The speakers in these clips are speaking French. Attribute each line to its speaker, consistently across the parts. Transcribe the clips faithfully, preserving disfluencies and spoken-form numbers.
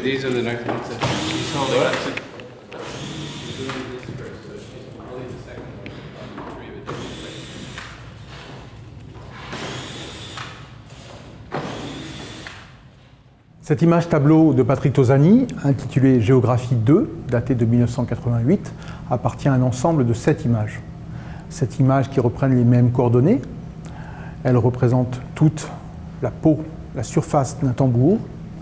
Speaker 1: these are the next ones that she's holding up to.
Speaker 2: Cette image tableau de Patrick Tosani, intitulée Géographie deux, datée de mille neuf cent quatre-vingt-huit, appartient à un ensemble de sept images. Sept images qui reprennent les mêmes coordonnées. Elles représentent toute la peau, la surface d'un tambour.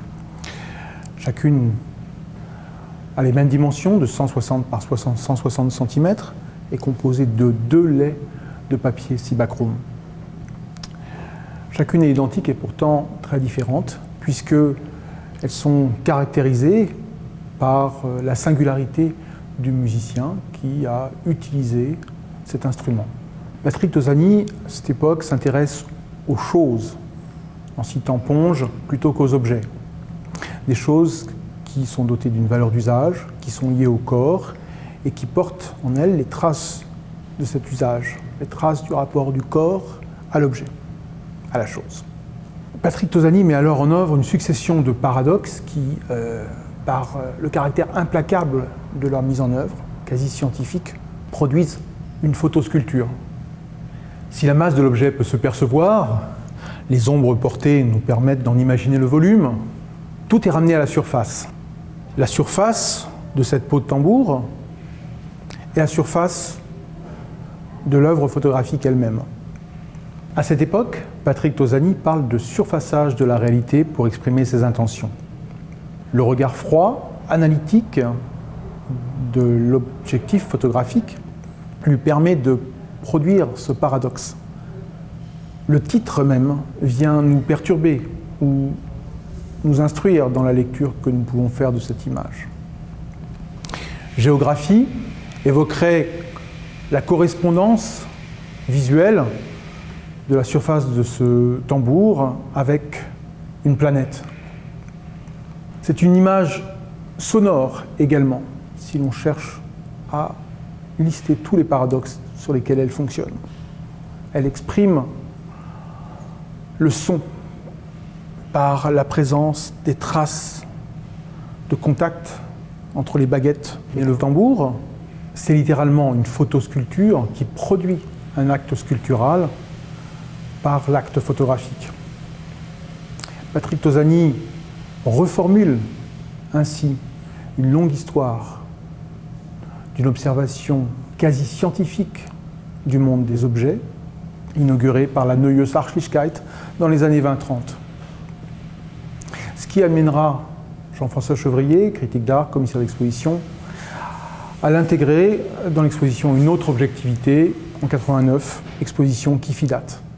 Speaker 2: Chacune a les mêmes dimensions de cent soixante par cent soixante centimètres et composée de deux laits de papier cibachrome. Chacune est identique et pourtant très différente, puisque elles sont caractérisées par la singularité du musicien qui a utilisé cet instrument. Patrick Tosani, à cette époque, s'intéresse aux choses, en citant Ponge plutôt qu'aux objets. Des choses qui sont dotées d'une valeur d'usage, qui sont liées au corps et qui portent en elles les traces de cet usage, les traces du rapport du corps à l'objet, à la chose. Patrick Tosani met alors en œuvre une succession de paradoxes qui, euh, par le caractère implacable de leur mise en œuvre, quasi scientifique, produisent une photosculpture. Si la masse de l'objet peut se percevoir, les ombres portées nous permettent d'en imaginer le volume, tout est ramené à la surface. La surface de cette peau de tambour est la surface de l'œuvre photographique elle-même. À cette époque, Patrick Tosani parle de surfaçage de la réalité pour exprimer ses intentions. Le regard froid, analytique de l'objectif photographique lui permet de produire ce paradoxe. Le titre même vient nous perturber ou nous instruire dans la lecture que nous pouvons faire de cette image. Géographie évoquerait la correspondance visuelle de la surface de ce tambour avec une planète. C'est une image sonore également, si l'on cherche à lister tous les paradoxes sur lesquels elle fonctionne. Elle exprime le son par la présence des traces de contact entre les baguettes et le tambour. C'est littéralement une photosculpture qui produit un acte sculptural par l'acte photographique. Patrick Tosani reformule ainsi une longue histoire d'une observation quasi scientifique du monde des objets, inaugurée par la Neue Sachlichkeit dans les années vingt trente. Ce qui amènera Jean-François Chevrier, critique d'art, commissaire d'exposition, à l'intégrer dans l'exposition Une autre objectivité en quatre-vingt-neuf, exposition qui fit date.